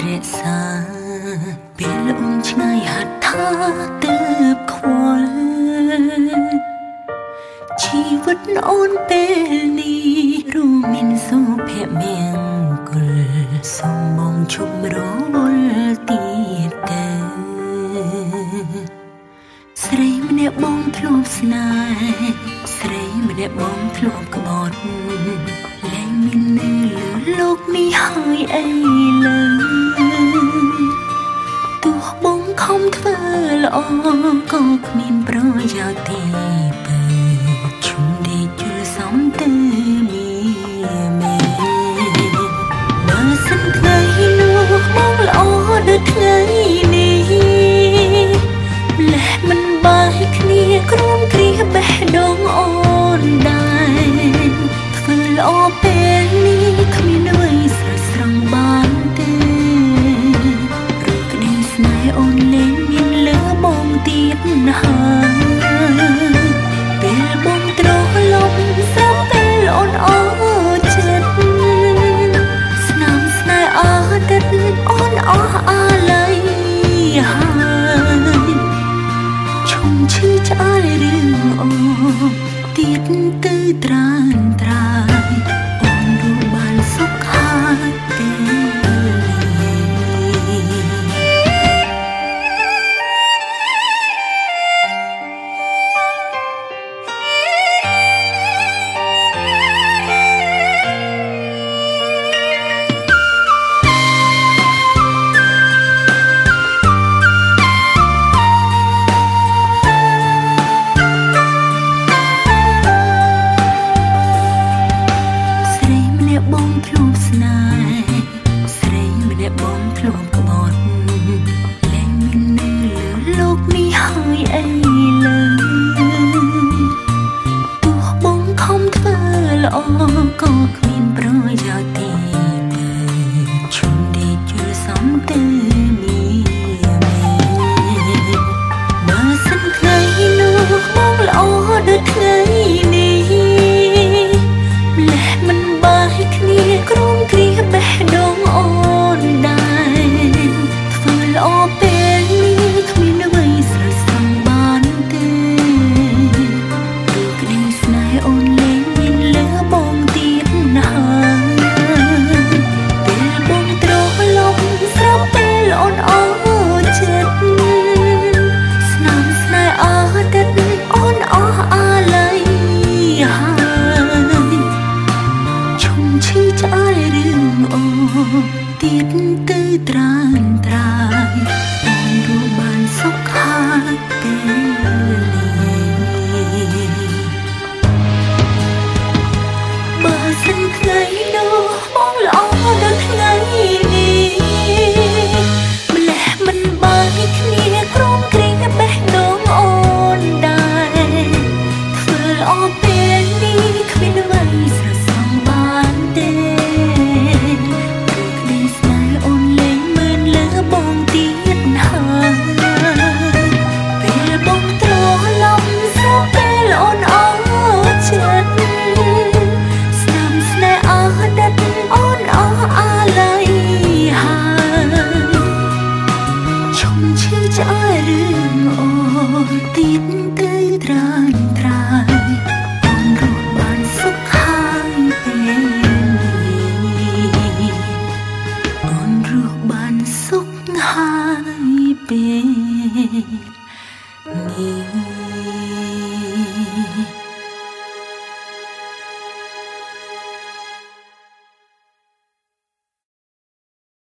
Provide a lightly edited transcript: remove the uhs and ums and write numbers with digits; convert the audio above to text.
រក្សាពេលអូនឆ្ងាយហត់ថាទើបខ្វល់ជីវិតអូនពេលនេះរួមមានសុភមង្គលសូមបងជុំរវល់ទៀតទៅស្រីម្នាក់បងធ្លាប់ស្នេហ៍ស្រីម្នាក់បងធ្លាប់ក្បត់លែងមាននៅលើលោកនេះហើយអីលើទោះបងខំធ្វើល្អក៏គ្មានប្រយោជន៍ទេបើជុំដេកជលសំទៅមានមេបើសិនថ្ងៃនោះបងល្អដូចថ្ងៃនេះម្លេះមិនបាយគ្នាក្រុមគ្រាបេះដូងអូនដែរធ្វើល្អពេលនេះគ្មានអ្វីស្រស់ស្រង់បានទេព្រោះក្តីស្នេហ៍អូនលែងមានលើបងទៀតហើយពេលបងត្រឡប់ស្រាប់ពេលអូនអរចិត្តស្នាមស្នេហ៍អតីតអូនអស់អាល័យហើយឈុំឈឺឆ្អើយរឿងអូនទៀតទៅត្រានត្រាយអូនรู้បានសុខហើយពេលបងធ្លាប់ស្នេហ៍ស្រីម្នាក់បងធ្លាប់ក្បត់លែងមាននៅលើលោកនេះហើយអីលើទោះបងខំធ្វើល្អក៏គ្មានប្រយោជន៍ទេបើជុំដេកជលសំទៅមានមេបើសិនថ្ងៃនោះបងល្អដូចថ្ងៃនេះម្លេះមិនបាយគ្នាក្រុមគ្រាបេះដូងអូនដែរធ្វើល្អពេលនេះគ្មានអ្វីស្រស់ស្រង់បានទេព្រោះក្តីស្នេហ៍អូនលែងមានលើបងទៀតហើយពេលបងត្រឡប់ស្រាប់ពេលអូនអរចិត្តស្នាមស្នេហ៍អតីតអូនអស់អាល័យហើយឈុំឈឺឆ្អើយរឿងអូនទៀតទៅត្រានត្រាយអូនรู้បានសុខហើយពេលបើសិនថ្ងៃនោះបងល្អដូចថ្ងៃនេះម្លេះមិនបាយគ្នាក្រុមគ្រាបេះដូងអូនដែរធ្វើល្អពេលនេះគ្មានអ្វីស្រស់ស្រង់បានទេព្រោះក្តីស្នេហ៍អូនលែងមើលលើបងទៀតហើយពេលបងត្រឡប់ស្រាប់ពេលអូនអរចិត្តស្នាមស្នេហ៍អតីតអូនអស់អាល័យហើយឈុំឈឺឆ្អើយរឿងអូនទៀតទៅត្រានត្រាយអូនរស់បានសុខហើយពេលនេះអូនរស់បានសុខហើយពេលនេះ